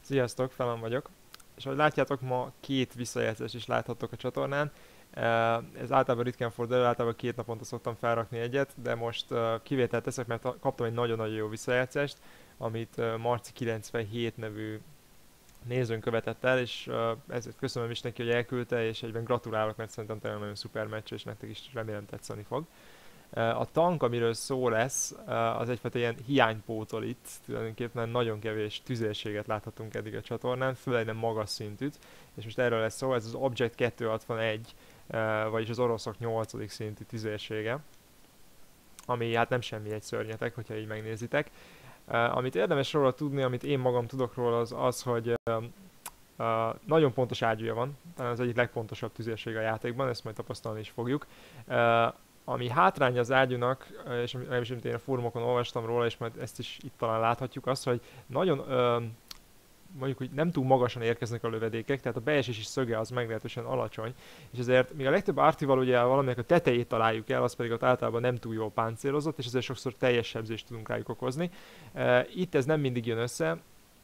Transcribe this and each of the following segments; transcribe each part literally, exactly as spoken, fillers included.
Sziasztok, Felem vagyok. És ahogy látjátok, ma két visszajelzést is láthattok a csatornán. Eh, Ez általában ritkán fordul elő, általában két naponta szoktam felrakni egyet, de most eh, kivételt teszek, mert a- kaptam egy nagyon-nagyon jó visszajelzést, amit eh, Marci kilencvenhét nevű nézőn követett el, és eh, ezért köszönöm is neki, hogy elküldte, és egyben gratulálok, mert szerintem tényleg nagyon szuper meccs, és nektek is remélem tetszeni fog. A tank, amiről szó lesz, az egyfajta ilyen hiánypótol itt, tulajdonképpen nagyon kevés tüzérséget láthatunk eddig a csatornán, főleg nem magas szintűt, és most erről lesz szó, ez az Object kétszázhatvanegy, vagyis az oroszok nyolcadik szintű tüzérsége, ami hát nem semmi egy szörnyetek, hogyha így megnézitek. Amit érdemes róla tudni, amit én magam tudok róla, az az, hogy Uh, nagyon pontos ágyúja van, talán az egyik legpontosabb tüzérség a játékban, ezt majd tapasztalni is fogjuk. Uh, ami hátránya az ágyúnak, uh, és legalábbis amit én a fórumokon olvastam róla, és majd ezt is itt talán láthatjuk, az, hogy nagyon, uh, mondjuk, hogy nem túl magasan érkeznek a lövedékek, tehát a beesési szöge az meglehetősen alacsony, és ezért még a legtöbb ártival ugye valaminek a tetejét találjuk el, az pedig ott általában nem túl jól páncélozott, és ezért sokszor teljes sebzést tudunk rájuk okozni. Uh, itt ez nem mindig jön össze.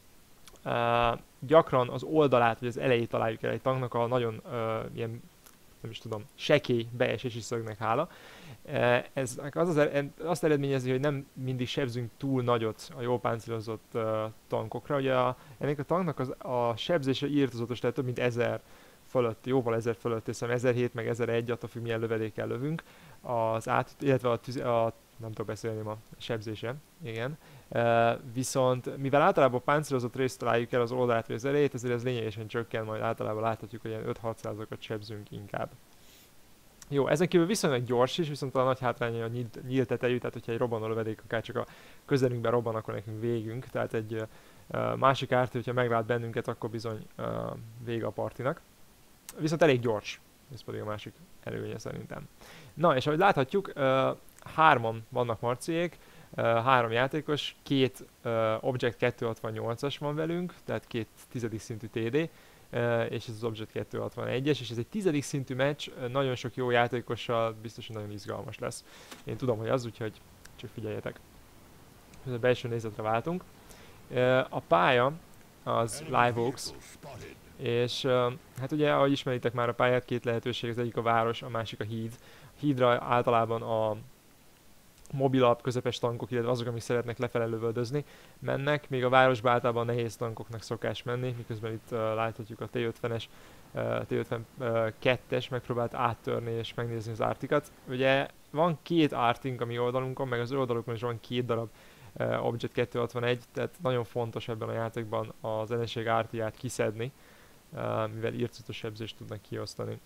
Uh, gyakran az oldalát, vagy az elejét találjuk el egy tanknak a nagyon uh, ilyen, nem is tudom, sekély beesési szögnek hála. Uh, ez az, az er- azt eredményezi, hogy nem mindig sebzünk túl nagyot a jól páncélozott uh, tankokra. Ugye a, ennek a tanknak az, a sebzése írtozatos, tehát több mint ezer fölött, jóval ezer fölött, hiszem ezerhét meg ezeregy, attól függ milyen lövedékkel lövünk. Az át, illetve a, tüz, a nem tudok beszélni ma, sebzése, igen. Uh, viszont mivel általában páncélozott részt találjuk el az oldalát vagy az elejét, ezért ez lényegesen csökken, majd általában láthatjuk, hogy ilyen öt-hatszázakat sebzünk inkább. Jó, ezen kívül viszonylag gyors is, viszont a nagy hátránya a nyílt, nyílt tetejű, tehát hogyha egy robbanó lövedék akár csak a közelünkben robban, akkor nekünk végünk, tehát egy uh, másik árt, hogyha meglát bennünket, akkor bizony uh, vége a partinak. Viszont elég gyors, ez pedig a másik előnye szerintem. Na, és ahogy láthatjuk, uh, hárman vannak Marciék, uh, három játékos, két uh, Object kétszázhatvannyolcas van velünk, tehát két tizedik szintű té dé, uh, és ez az Object kétszázhatvanegyes, és ez egy tizedik szintű meccs, uh, nagyon sok jó játékossal, biztos, hogy nagyon izgalmas lesz. Én tudom, hogy az, úgyhogy csak figyeljetek. A belső nézetre váltunk. Uh, a pálya az Live Oaks, és uh, hát ugye, ahogy ismeritek már a pályát, két lehetőség, az egyik a város, a másik a híd. A hídra általában a mobilabb, közepes tankok, illetve azok, amik szeretnek lefele lövöldözni, mennek, még a városban általában a nehéz tankoknak szokás menni, miközben itt uh, láthatjuk a té ötvenes, uh, té ötvenkettes megpróbált áttörni és megnézni az ártikat. Ugye van két ártink a mi oldalunkon, meg az ő oldalukon is van két darab uh, Object kétszázhatvanegy, tehát nagyon fontos ebben a játékban az ellenség ártiát kiszedni, uh, mivel írtózatos sebzést tudnak kiosztani.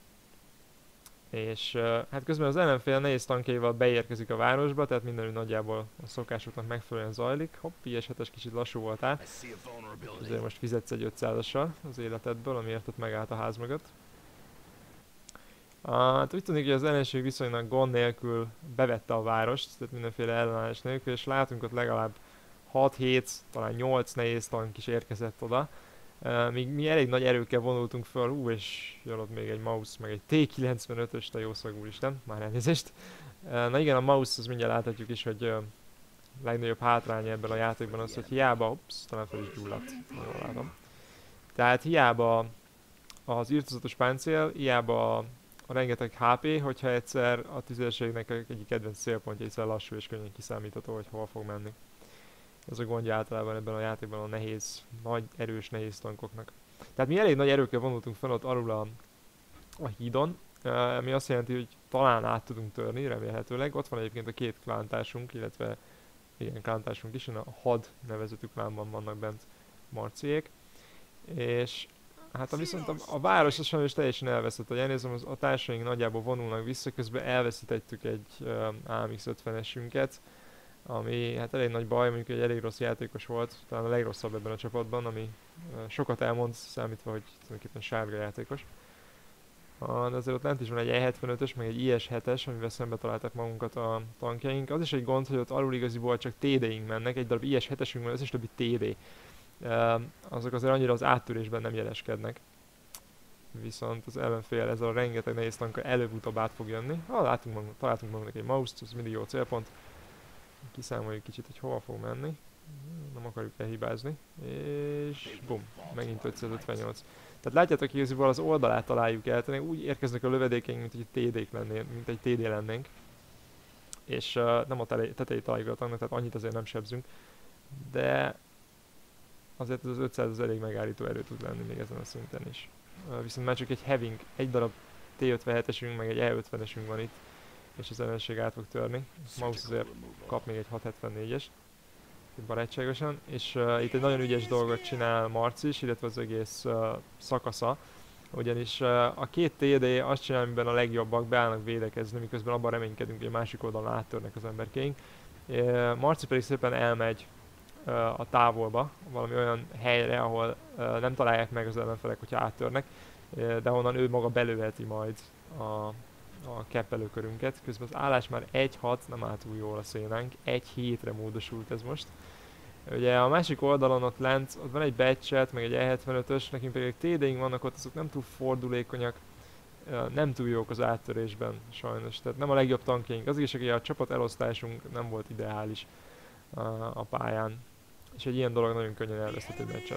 És uh, hát közben az ellenfél nehéz tankjaival beérkezik a városba, tehát mindenütt nagyjából a szokásoknak megfelelően zajlik. Hopp, i es hetes kicsit lassú voltál. Azért most fizetsz egy ötszázassal az életedből, amiért ott megállt a ház mögött. Uh, hát úgy tűnik, hogy az ellenség viszonylag gond nélkül bevette a várost, tehát mindenféle ellenállás nélkül, és látunk ott legalább hat-hét, talán nyolc nehéz tank is érkezett oda. Uh, míg mi elég nagy erőkkel vonultunk föl, ú, és jön ott még egy mouse, meg egy té kilencvenötös, te jó szag, úristen, már elnézést. Uh, na igen, a mouse, az mindjárt láthatjuk is, hogy uh, legnagyobb hátránya ebben a játékban az, hogy hiába, ups, talán fel is gyulladt, jól látom. Tehát hiába az írtózatos páncél, hiába a, a rengeteg há pé, hogyha egyszer a tüzérségnek egyik kedvenc célpontja, hiszen lassú és könnyen kiszámítható, hogy hova fog menni. Ez a gondja általában ebben a játékban a nehéz, nagy, erős nehéz tankoknak. Tehát mi elég nagy erőkkel vonultunk fel ott alul a, a hídon, ami azt jelenti, hogy talán át tudunk törni, remélhetőleg. Ott van egyébként a két klántársunk, illetve igen, klántársunk is, a had nevezetű klánban vannak bent Marciék. És hát a viszont a, a város az sajnos teljesen elveszett, hogy elnézem, az, a társaink nagyjából vonulnak vissza, közben elveszítettük egy uh, á em iksz ötvenesünket, ami hát elég nagy baj, mondjuk egy elég rossz játékos volt, talán a legrosszabb ebben a csapatban, ami uh, sokat elmond, számítva, hogy tulajdonképpen sárga játékos. Uh, de azért ott lent is van egy e hetvenötös, meg egy i es hetes, amivel szembe találtak magunkat a tankjaink. Az is egy gond, hogy ott alul igaziból csak té dé-ink mennek, egy darab i es hetesünk van, ez is többi té dé. Uh, azok azért annyira az áttörésben nem jeleskednek. Viszont az ellenfél ezzel a rengeteg nehéz tankkal előbb-utóbb át fog jönni. Ha látunk magunknak, találtunk magunknak egy mouse-t, ez mindig jó célpont. Kiszámoljuk kicsit, hogy hova fog menni. Nem akarjuk elhibázni. És bum, megint ötszázötvennyolc. Tehát látjátok, hogy igazából az oldalát találjuk el, tehát úgy érkeznek a lövedékeink, mint hogy té dék lennénk, mint egy té dé lennénk. És uh, nem a tetejét találjuk a tanknak, tehát annyit azért nem sebzünk. De azért az ötszáz az elég megállító erő tud lenni még ezen a szinten is. Uh, viszont már csak egy having, egy darab té ötvenhetesünk, meg egy e ötvenesünk van itt, és az ellenség át fog törni. Maus azért kap még egy hat hetvennégyes, barátságosan, és uh, itt egy nagyon ügyes dolgot csinál Marci is, illetve az egész uh, szakasza, ugyanis uh, a két té dé azt csinál, amiben a legjobbak beállnak védekezni, miközben abban reménykedünk, hogy a másik oldalon áttörnek az emberkéink. Uh, Marci pedig szépen elmegy uh, a távolba, valami olyan helyre, ahol uh, nem találják meg az ellenfelek, hogyha áttörnek, uh, de onnan ő maga belőheti majd a, a keppelőkörünket. Közben az állás már egy hat, nem áll túl jól a szénánk, egy hétre módosult ez most. Ugye a másik oldalon ott lent, ott van egy batchet, meg egy e hetvenötös, nekünk pedig té déink vannak ott, azok nem túl fordulékonyak, nem túl jók az áttörésben sajnos, tehát nem a legjobb tankjaink. Az is, hogy a csapat elosztásunk nem volt ideális a, a pályán, és egy ilyen dolog nagyon könnyen elveszett egy meccset.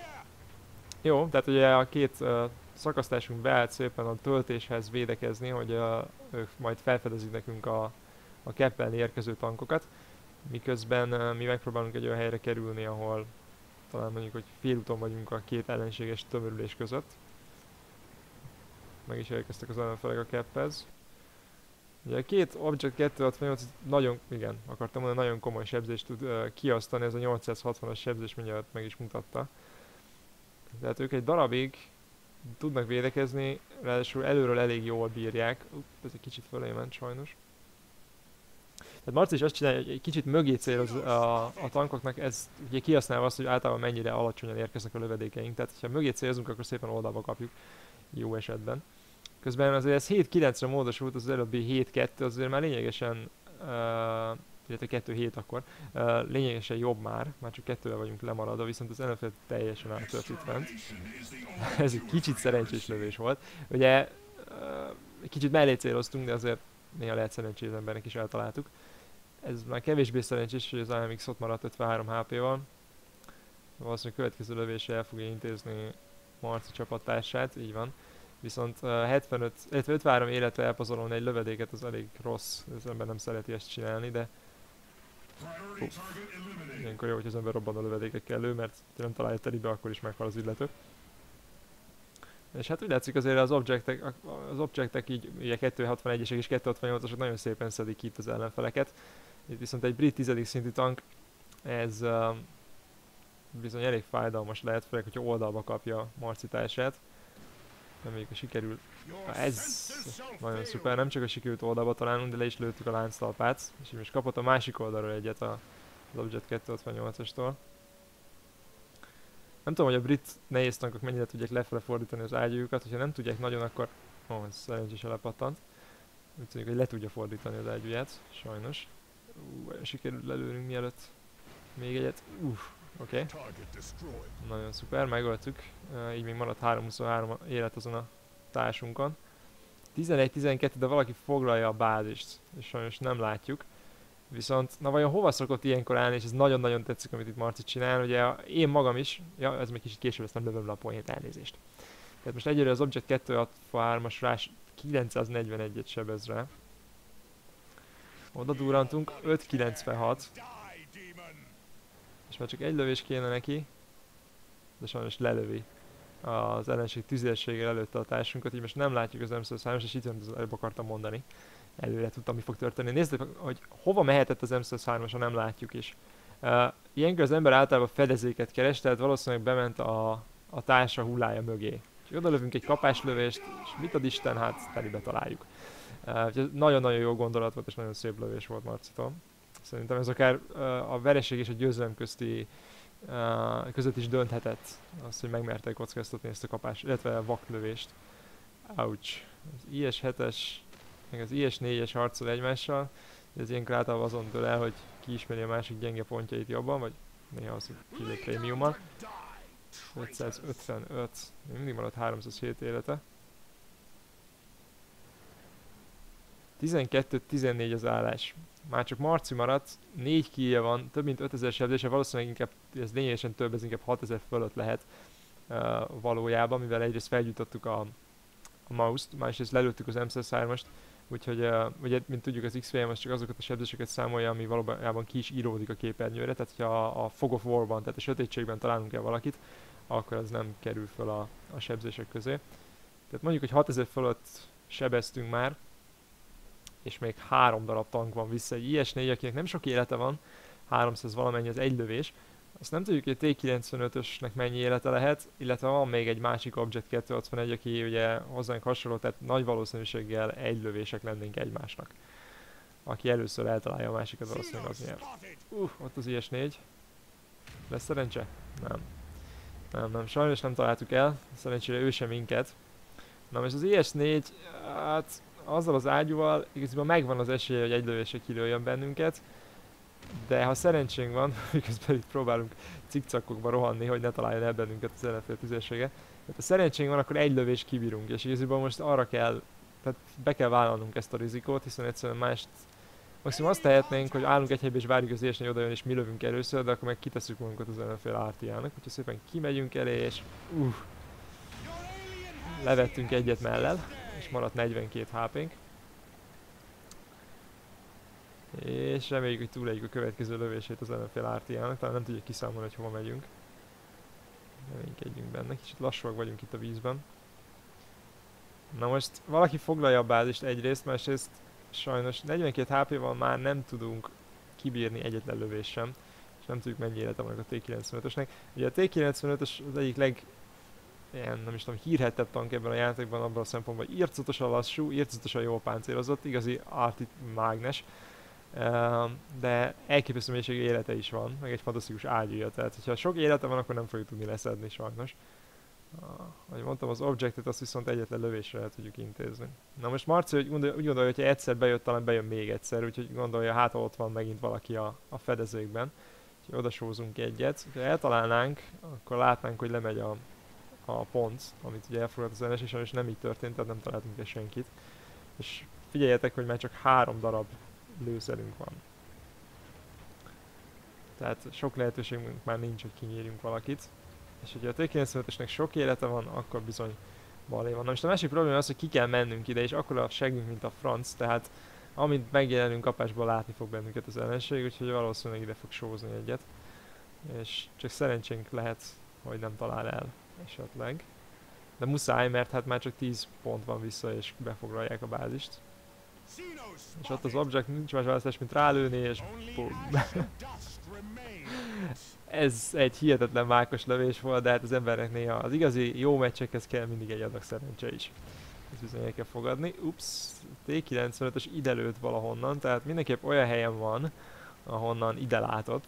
Jó, tehát ugye a két uh, szakasztásunk beállt szépen a töltéshez védekezni, hogy uh, ők majd felfedezik nekünk a, a keppelni érkező tankokat. Miközben uh, mi megpróbálunk egy olyan helyre kerülni, ahol talán mondjuk, hogy félúton vagyunk a két ellenséges tömörülés között. Meg is érkeztek az ellenfelek a kepphez. Ugye a két Object kétszázhatvannyolc nagyon, igen, akartam mondani, nagyon komoly sebzést tud uh, kiasztani, ez a nyolcszázhatvanas sebzés mindjárt meg is mutatta. Tehát ők egy darabig tudnak védekezni, ráadásul előről elég jól bírják. Upp, ez egy kicsit fölé ment sajnos. Tehát Marci is azt csinálja, hogy egy kicsit mögé céloz a, a tankoknak, ez ugye kihasználva azt, hogy általában mennyire alacsonyan érkeznek a lövedékeink. Tehát ha mögé célzunk, akkor szépen oldalba kapjuk, jó esetben. Közben azért ez hét kilencre módosult, az előbbi hét kettő, azért már lényegesen, uh, illetve kettő hét akkor, uh, lényegesen jobb már, már csak kettővel vagyunk lemaradva, viszont az ellenfél teljesen áttört itt fent. Ez egy kicsit szerencsés lövés volt. Ugye uh, kicsit mellé céloztunk, de azért néha lehet szerencsés embernek is eltaláltuk. Ez már kevésbé szerencsés, hogy az á em iksz ott maradt ötvenhárom há pé-val. Valószínűleg a következő lövésre el fogja intézni Marci csapattársát, így van. Viszont uh, hetvenöt, ötvenhárom életre elpazarolni egy lövedéket az elég rossz, az ember nem szereti ezt csinálni, de Puff. Ilyenkor jó, hogy az ember robban a lövedékekkel lő, mert ha nem találja telibe, akkor is meghal az illető. És hát úgy látszik azért az objektek, az objektek így, ugye kettőszázhatvanegyesek és kettőszázhatvannyolcasok nagyon szépen szedik itt az ellenfeleket. Itt viszont egy brit tizedik szintű tank, ez uh, bizony elég fájdalmas lehet, főleg, hogyha oldalba kapja Marci társát. Reméljük, hogy sikerül. Ez nagyon szuper, nem csak a sikerült oldalba találnunk, de le is lőttük a lánctalpát. És így most kapott a másik oldalról egyet a, az Object kettőszázhatvannyolcastól. Nem tudom, hogy a brit nehéz tankok mennyire tudják lefele fordítani az ágyújukat, hogyha nem tudják nagyon, akkor... Ó, oh, ez szerencsés lepattant. Úgy tűnik, hogy le tudja fordítani az ágyúját, sajnos. Ú, sikerült lelőnünk mielőtt még egyet. Uff, oké. Okay. Nagyon szuper, megöltük. Uh, így még maradt háromszázhuszonhárom élet azon a társunkon. tizenegy tizenkettő, de valaki foglalja a bázist, és sajnos nem látjuk. Viszont, na vajon hova szokott ilyenkor állni, és ez nagyon-nagyon tetszik, amit itt Marci csinál, ugye én magam is, ja, ez még kicsit később, ezt nem lövöm le a poént, elnézést. Tehát most egyre az Object kettőszázhatvanhármas rás kilencszáznegyvenegyet sebez rá. Oda durrantunk, öt kilencvenhat. És már csak egy lövés kéne neki, de sajnos lelövi az ellenség tüzérséggel előtte a társunkat, így most nem látjuk az em százhármas, és itt jön, az előbb akartam mondani. Előre tudtam, mi fog történni. Nézzük, hogy hova mehetett az em százhármas, ha nem látjuk is. Uh, ilyenkor az ember általában fedezéket keres, tehát valószínűleg bement a, a társa hullája mögé. És oda lövünk egy kapáslövést, és mit ad Isten, hát telibe találjuk. Uh, nagyon-nagyon jó gondolat volt, és nagyon szép lövés volt Marcitól. Szerintem ez akár uh, a vereség és a győzelem közti uh, között is dönthetett, az, hogy megmerte kockáztatni ezt a kapás, illetve a vaklövést. Ouch. Az i es hetes meg az i es négyes harcol egymással, ez ilyenkor általában azon dől el, hogy ki ismeri a másik gyenge pontjait jobban, vagy néha az, hogy kilép prémiummal. ötszázötvenöt, még mindig maradt háromszázhét élete. tizenkettő tizennégy az állás. Már csak Marci maradt, négy killje van, több mint ötezer sebzése, valószínűleg inkább, ez lényegesen több, ez inkább hatezer fölött lehet uh, valójában, mivel egyrészt felgyújtottuk a, a mouse-t, másrészt lelőttük az em száz hármast, úgyhogy uh, ugye, mint tudjuk, az iksz vé em az csak azokat a sebzéseket számolja, ami valójában ki is íródik a képernyőre, tehát hogyha a, a Fog of War-ban, tehát a sötétségben találunk el valakit, akkor az nem kerül fel a, a sebzések közé. Tehát mondjuk, hogy hatezer fölött sebeztünk már, és még három darab tank van vissza, egy i es négy, akinek nem sok élete van, háromszáz valamennyi az egy lövés. Azt nem tudjuk, hogy a té kilencvenötösnek mennyi élete lehet, illetve van még egy másik Object kétszázhatvanegy, aki ugye hozzánk hasonló, tehát nagy valószínűséggel egy lövések lennénk egymásnak. Aki először eltalálja a másikat, valószínűleg az nyer. Uh, ott az i es négy. Lesz szerencse? Nem. Nem, nem, sajnos nem találtuk el, szerencsére ő sem minket. Na és az i es négy, hát azzal az ágyúval igazából megvan az esélye, hogy egy lövésre kilőjön bennünket, de ha szerencsénk van, miközben itt próbálunk cikcakokba rohanni, hogy ne találjon el bennünket az ellenfél tüzérsége, tehát ha szerencsénk van, akkor egy lövés kibírunk, és igazából most arra kell, tehát be kell vállalnunk ezt a rizikót, hiszen egyszerűen mást, maximum azt tehetnénk, hogy állunk egy helyben és várjuk az i es négy odajön és mi lövünk először, de akkor meg kitesszük magunkat az ellenfél á té á-nak, úgyhogy szépen kimegyünk elé, és uh, levettünk egyet mellel, és maradt negyvenkét há pénk. És reméljük, hogy túléljük a következő lövését az ellenfél á té á-nak, talán nem tudjuk kiszámolni, hogy hova megyünk. Reménykedjünk benne, kicsit lassúak vagyunk itt a vízben. Na most valaki foglalja a bázist egyrészt, másrészt sajnos negyvenkét há péval már nem tudunk kibírni egyetlen lövés sem, és nem tudjuk mennyi élete van a té kilencvenötösnek. Ugye a té kilencvenötös az egyik leg ilyen, nem is tudom, hírhettebb tank ebben a játékban abban a szempontból, hogy irtózatosan lassú, irtózatosan jól páncélozott, igazi arti mágnes, de elképesztő mélységű élete is van, meg egy fantasztikus ágyúja, tehát hogyha sok élete van, akkor nem fogjuk tudni leszedni sajnos. Ahogy mondtam, az objectet azt viszont egyetlen lövésre el tudjuk intézni. Na most Marci úgy gondolja, úgy gondolja, hogy ha egyszer bejött, talán bejön még egyszer, úgyhogy gondolja, hát ha ott van megint valaki a, a fedezékben. Úgyhogy odasózunk egyet. Ha eltalálnánk, akkor látnánk, hogy lemegy a, a pont, amit ugye elfogadt az ellenes, és nem így történt, tehát nem találtunk el senkit. És figyeljetek, hogy már csak három darab lőszerünk van. Tehát sok lehetőségünk már nincs, hogy kinyírjunk valakit. És hogyha a té kilencvenötösnek sok élete van, akkor bizony balé van. Na most a másik probléma az, hogy ki kell mennünk ide, és akkor a segünk, mint a franc, tehát amint megjelenünk kapásból, látni fog bennünket az ellenség, úgyhogy valószínűleg ide fog sózni egyet. És csak szerencsénk lehet, hogy nem talál el esetleg. De muszáj, mert hát már csak tíz pont van vissza, és befoglalják a bázist. És ott az object nincs más választás, mint rálőni, és bum. Ez egy hihetetlen mákos lövés volt, de hát az embernek néha az igazi jó meccsekhez kell mindig egy adag szerencse is. Ezt bizony el kell fogadni. Ups, té kilencvenötös ide lőtt valahonnan, tehát mindenképp olyan helyen van, ahonnan ide látott.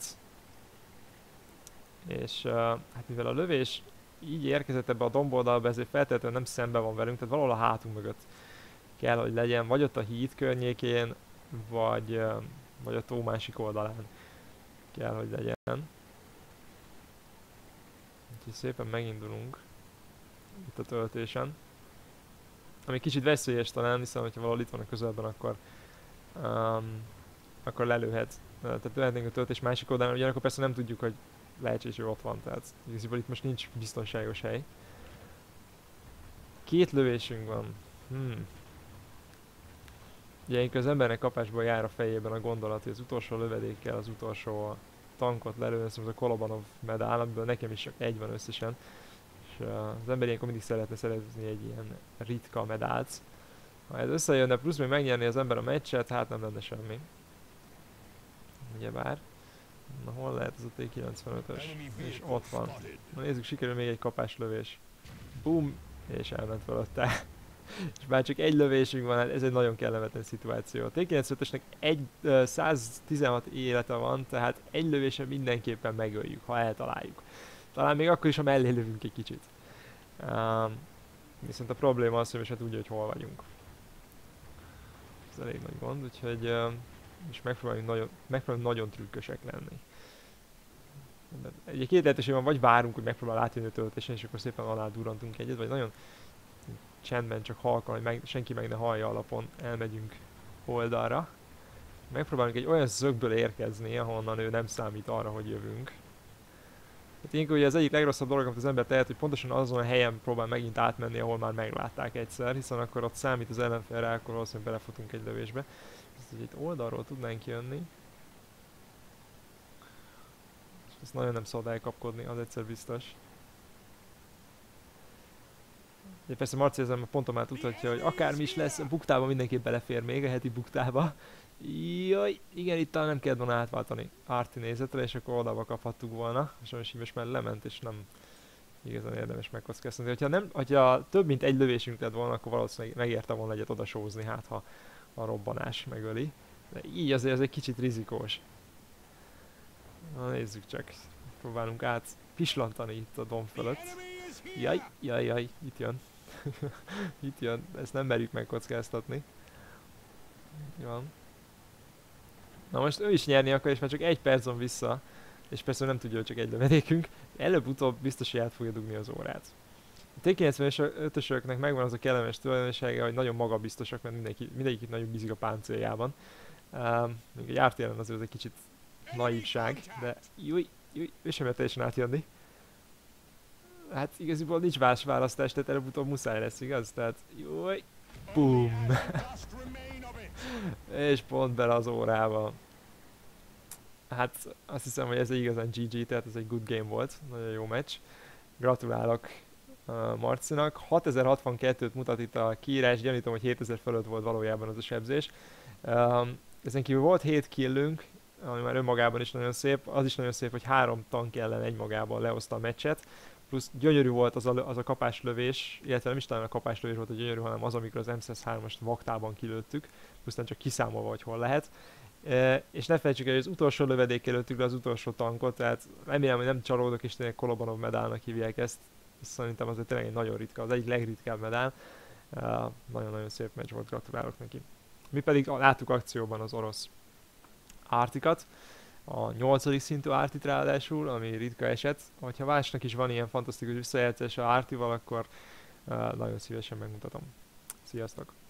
És uh, hát mivel a lövés így érkezett ebbe a domboldalba, ezért feltétlenül nem szembe van velünk, tehát valahol a hátunk mögött kell, hogy legyen, vagy ott a híd környékén, vagy, uh, vagy a tó másik oldalán kell, hogy legyen. Úgyhogy szépen megindulunk itt a töltésen. Ami kicsit veszélyes talán, hiszen hogyha valahol itt van a közelben, akkor, um, akkor lelőhet. Tehát lehetnénk a töltés másik oldalán, ugyanakkor persze nem tudjuk, hogy lehetséges, hogy ott van, tehát igazából itt most nincs biztonságos hely. Két lövésünk van. Hmm. Ugye az embernek kapásból jár a fejében a gondolat, hogy az utolsó lövedékkel az utolsó tankot lelőni, ez a Kolobanov medál, amiből nekem is csak egy van összesen. És uh, az ember ilyenkor mindig szeretne szerezni egy ilyen ritka medált. Ha ez összejönne, plusz még megnyerni az ember a meccset, hát nem lenne semmi. Ugyebár. Na hol lehet ez a té kilencvenötös? És ott van. Na nézzük, sikerül még egy kapás lövés. Bum! És elment fölötte. És bár csak egy lövésünk van, hát ez egy nagyon kellemetlen szituáció. A té kilencvenötösnek egy, uh, száztizenhat élete van, tehát egy lövésen mindenképpen megöljük, ha eltaláljuk. Talán még akkor is, ha mellé lövünk egy kicsit. Um, viszont a probléma az, hogy most hát tudja, hogy hol vagyunk. Ez elég nagy gond, úgyhogy uh, és megpróbálunk nagyon, megpróbálunk nagyon trükkösek lenni. De egy két lehetőség van, vagy várunk, hogy megpróbál átjönni a töltésen, és akkor szépen alá durrantunk egyet, vagy nagyon csendben, csak halkan, hogy meg, senki meg ne hallja alapon, elmegyünk oldalra. Megpróbálunk egy olyan szögből érkezni, ahonnan ő nem számít arra, hogy jövünk. Hát ilyenkor ugye az egyik legrosszabb dolog, amit az ember tehet, hogy pontosan azon a helyen próbál megint átmenni, ahol már meglátták egyszer, hiszen akkor ott számít az ellenfélre, akkor valószínűleg belefutunk egy lövésbe. Ezt, hogy itt oldalról tudnánk jönni. És ezt nagyon nem szabad elkapkodni, az egyszer biztos. De persze Marci ezen a ponton már tudhatja, hogy akármi is lesz, a buktába mindenképp belefér még, a heti buktába. Jaj, igen, itt talán nem kellett volna átváltani Arti nézetre, és akkor oldalba kaphattuk volna. Sajnos így most már lement, és nem igazán érdemes megkockáztatni. Hogyha, nem, hogyha több mint egy lövésünk lett volna, akkor valószínűleg megérte volna egyet oda sózni, hát ha a robbanás megöli. De így azért ez egy kicsit rizikós. Na nézzük csak, próbálunk át pislantani itt a domb fölött. Jaj, jaj, jaj, itt jön. Itt jön, ezt nem merjük megkockáztatni. Jó. Na most ő is nyerni akar, és már csak egy perc van vissza. És persze nem tudja, hogy csak egy lövedékünk. Előbb-utóbb biztos, hogy át fogja dugni az órát. A T kilencvenötösöknek megvan az a kellemes tulajdonsága, hogy nagyon magabiztosak, mert mindenki, mindenki itt nagyon bízik a páncéljában. Um, még egy ártéren azért egy kicsit naívság, de júj, júj, ő sem teljesen átjönni. Hát igaziból nincs más választás, tehát előbb-utóbb muszáj lesz, igaz? Tehát júj, bum! És pont bele az órába. Hát azt hiszem, hogy ez egy igazán gé gé, tehát ez egy good game volt, nagyon jó meccs. Gratulálok uh, Marcinak. hatezer-hatvankettőt mutat itt a kiírás, gyanítom, hogy hétezer fölött volt valójában az a sebzés. Um, ezen kívül volt hét killünk, ami már önmagában is nagyon szép. Az is nagyon szép, hogy három tank ellen egymagában lehozta a meccset. Plusz gyönyörű volt az a, az a kapáslövés, illetve nem is talán a kapáslövés volt a gyönyörű, hanem az, amikor az em száz hármast vaktában kilőttük, pusztán csak kiszámolva, hogy hol lehet. E, és ne felejtsük el, hogy az utolsó lövedékkel lőttük le az utolsó tankot, tehát remélem, hogy nem csalódok, és tényleg Kolobanov medálnak hívják ezt. Szerintem azért tényleg egy nagyon ritka, az egyik legritkább medál. E, nagyon-nagyon szép meccs volt, gratulálok neki. Mi pedig láttuk akcióban az orosz Artikat, a nyolcadik szintű Artit ráadásul, ami ritka eset. Ha másnak is van ilyen fantasztikus visszajelzés a Artival, akkor uh, nagyon szívesen megmutatom. Sziasztok!